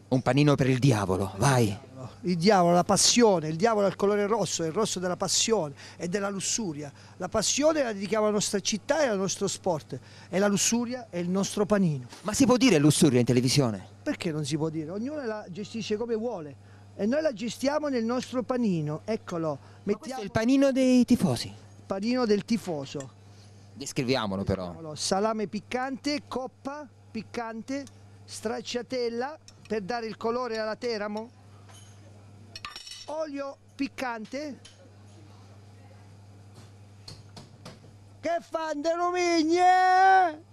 Un panino per il diavolo, vai. Il diavolo, la passione, il diavolo è il colore rosso, è il rosso della passione e della lussuria. La passione la dedichiamo alla nostra città e al nostro sport e la lussuria è il nostro panino. Ma si può dire lussuria in televisione? Perché non si può dire? Ognuno la gestisce come vuole e noi la gestiamo nel nostro panino. Eccolo, Questo mettiamo è il il panino dei tifosi. panino del tifoso. Descriviamolo però. Allora, salame piccante, coppa piccante, stracciatella per dare il colore alla teramo, olio piccante. Che fan de Romigne?